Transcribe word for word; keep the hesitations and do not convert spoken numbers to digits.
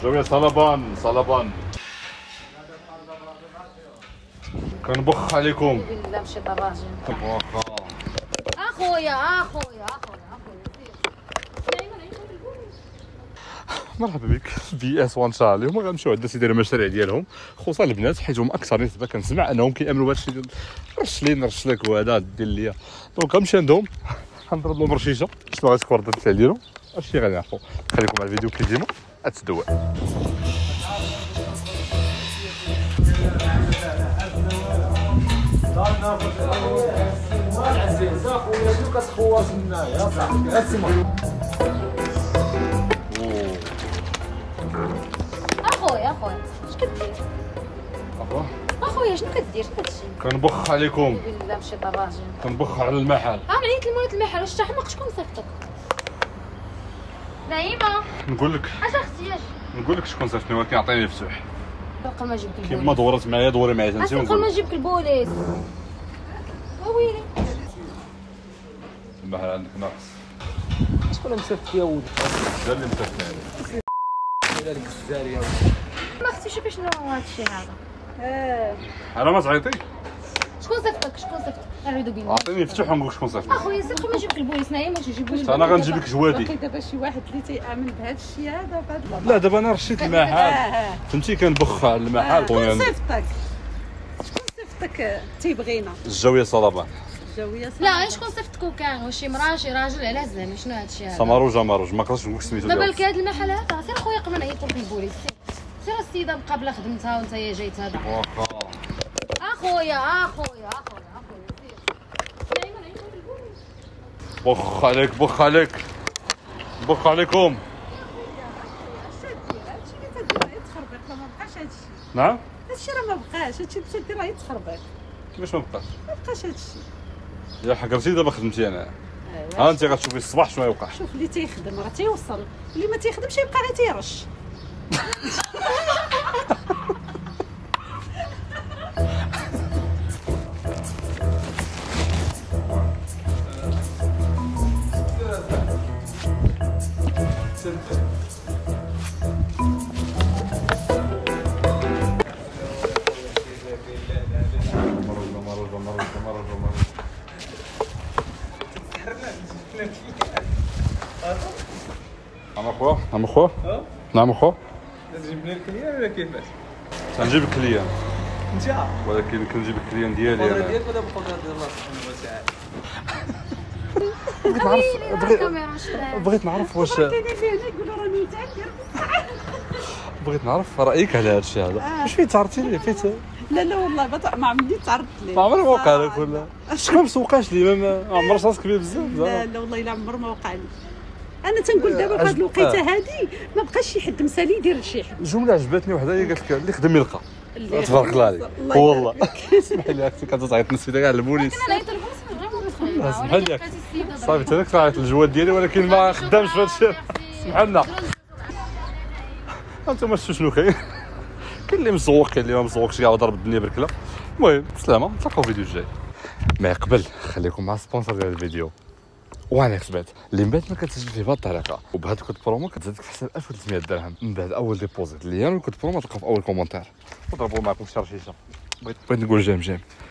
الجو صلبان صلبان. كنبخ عليكم. بالله مشي طراجين. واخا. اخويا اخويا اخويا مرحبا بك في بي اس وان شاء الله. هما غنمشيو عند الناس يديروا المشاريع ديالهم، خصوصا البنات حيت هما اكثر نسبه كنسمع انهم كيامنوا بهذا الشيء ديال رش لي نرش لك وهذا دير ليا. دونك غنمشي عندهم غنضرب لهم رشيشه شنو غتكون ردة الفعل ديالهم، هادشي غنعرفوا. خليكم على الفيديو كي ديما اتدوا. اخويا اخويا اش كدير؟ اخويا اخويا شنو كدير؟ شنو هادشي؟ كنبخ عليكم. بالله مشي طراجين. كنبخ على المحل. ها عييت لمولات المحل واش تحمق شكون صيفطك؟ نعيمه نقول لك اش اختي اش؟ نقول لك شكون صيفطني ولكن عطيني مفتوح. باقا ما جبت البوليس. كيما دورت معايا دوري معايا انت. باقا ما جبت البوليس. ويلي المحل عندك ناقص. شكون مسافت يا ولد؟ دا اللي متفقنا عليه. دارك الزاري يا ولد. ما اختي شوفي شنو هاد الشيء هذا. اه انا ما تعيطي. شكون صيفطك شكون صيفطك؟ اعوذ بالله. عطيني مفتوح ونقول شكون صيفطني. اخويا سير ما جبت البوليس نعيمه واش يجيبوا لي؟ انا غنجيب لك جوادي. دابا شي واحد اللي تيامن بهذا الشيء هذا فهاد الوضع. لا دابا انا رشيت المحل فهمتي كنبخ على المحل. شكون صيفطك؟ شكون صيفطك تيبغينا؟ الجو صلبان. الجويه لا غير شكون صيفطك كان واش شي مرا شي راجل على زعما شنو هاد الشيء هذا؟ سماروج ماروج ما قدرتش نقول سميتو. دابا لك هاد المحل هذا سير خويا قبل ما نعيطوا لك البوليس. سير سير السيده مقابله خدمتها وانت يا جايت هذا. واخا اخويا اخويا اخويا اخويا سير. نعيمه نعيطوا للبوليس. بخ عليك بخ عليك بخ عليكم. هادشي اللي تدير راه يتخربق ما بقاش هادشي. نعم هادشي راه ما بقاش هادشي اللي تدير راه يتخربق. كيفاش ما بقاش؟ ما بقاش هادشي. يا حكرتي دابا خدمتي انا. ها انت غتشوفي الصباح شنو يوقع. شوف اللي تيخدم راه تيوصل، اللي ما تيخدمش يبقى غير تيرش. نعم اخويا نعم اخويا نعم اخويا. تجيب لي الكليان ولا كيفاش؟ تنجيب الكليان انت ولكن كنجيب الكليان ديالي القدره انا. ديالك ولا بالقدره ديال الله سبحانه وتعالى؟ بغيت نعرف بغيت الكاميرا شنو؟ بغيت نعرف واش كاينين اللي هنا يقولوا راني متعكر. بغيت نعرف رايك على هذا الشيء هذا. واش فين تعرضتي ليه فين لا لا والله ما عمرني تعرضت ليه. ما عمرها ما وقع لك ولا شكون ما سوقاش لي ما عمر راسك كبير بزاف لا زعما. لا والله الا عمر ما وقع لي. انا تنقول دابا في هذه الوقيته هذه ما بقاش شي حد مسالي يدير شي حد. جمله عجبتني وحده هي قالت لك اللي خدم يلقى. اللي تبارك الله عليك الله والله. اسمح لي اختي كانت تعيط نسيت كاع البوليس. انا نعيط للبوليس من غير ما ندخل. اسمح لي اختي صافي انت داك تعيط للجواد ديالي ولكن ما خدامش في هذا الشيء. اسمح لنا انتم شفتوا شنو كاين. كاين اللي مزوق كاين اللي ما مزوقش كاع ضرب الدنيا بركله. المهم بسلامه نتلاقاو في الفيديو الجاي. ما قبل خليكم مع السبونسر ديال الفيديو وان اكس بيت اللي من بعد ما كتسجل فيه بهذه الطريقه وبهذا الكود برومو كتزادك في حساب ألف وثلاثمية درهم من بعد اول ديبوزيت اللي هي الكود برومو تلقى في اول كومونتير. وضربوا معكم شي رشيشه. بغيت بغيت نقول جيم جيم